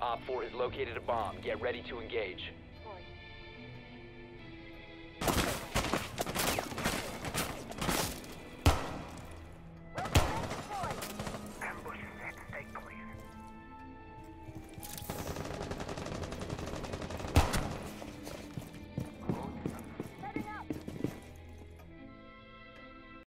Op 4 has located a bomb. Get ready to engage.